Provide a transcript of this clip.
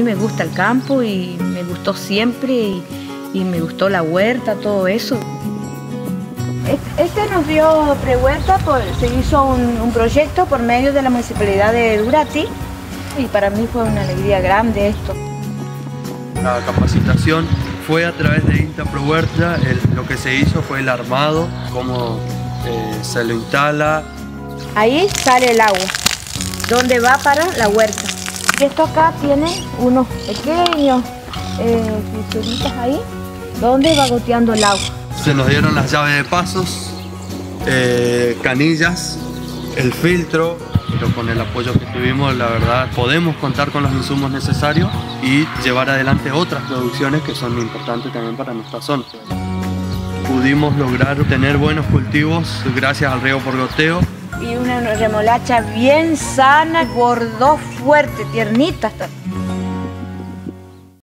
me gusta el campo y me gustó siempre y me gustó la huerta, todo eso. Este nos dio prehuerta, se hizo un proyecto por medio de la Municipalidad de Durati y para mí fue una alegría grande esto. La capacitación fue a través de INTA Prohuerta. Lo que se hizo fue el armado, cómo se lo instala. Ahí sale el agua, donde va para la huerta. Y esto acá tiene unos pequeños fisuritas ahí, donde va goteando el agua. Se nos dieron las llaves de pasos, canillas, el filtro, pero con el apoyo que tuvimos, la verdad, podemos contar con los insumos necesarios y llevar adelante otras producciones que son importantes también para nuestra zona. Pudimos lograr tener buenos cultivos gracias al riego por goteo. Y una remolacha bien sana, bordó fuerte, tiernita hasta.